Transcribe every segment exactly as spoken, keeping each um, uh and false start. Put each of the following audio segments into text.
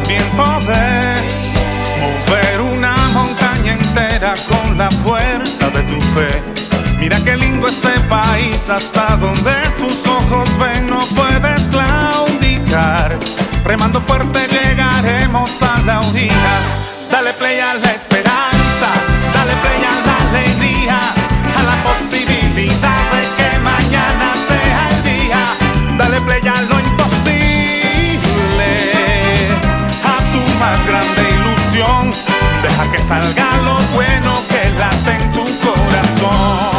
también poder mover una montaña entera con la fuerza de tu fe. Mira qué lindo este país, hasta donde tus ojos ven no puedes claudicar. Remando fuerte llegaremos a la orilla. Dale play a la esperanza, dale play a la alegría, a la posibilidad de que mañana sea el día. Dale play a lo imposible, a tu más grande ilusión. Deja que salga lo bueno que late en tu corazón.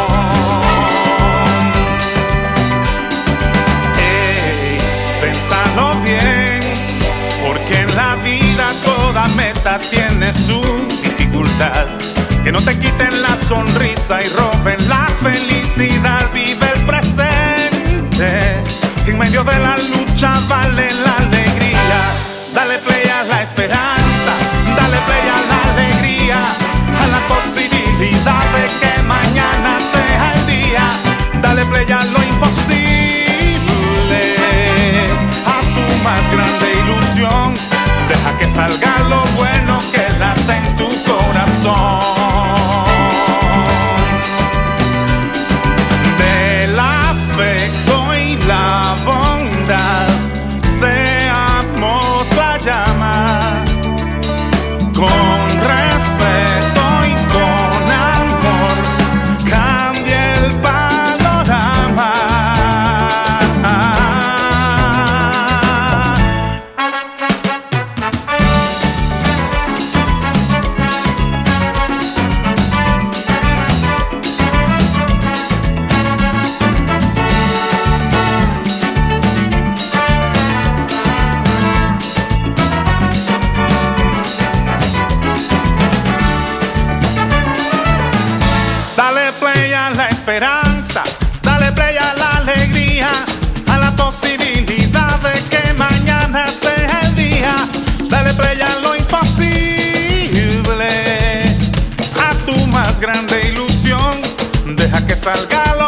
Hey, pénsalo bien, porque en la vida toda meta tiene su dificultad. Que no te quiten la sonrisa y roben la felicidad. Vive el presente, que en medio de la lucha vale la alegría. Dale play a la esperanza, dale play a la alegría, a la posibilidad de que mañana sea el día. Dale play a lo imposible, a tu más grande ilusión. Deja que salga lo bueno que late en tu corazón. Del afecto y la bondad seamos la llama, con respeto y con amor cambie el panorama. Dale play a la esperanza, dale play a la alegría, a la posibilidad de que mañana sea el día. Dale play a lo imposible, a tu más grande ilusión. Deja que salga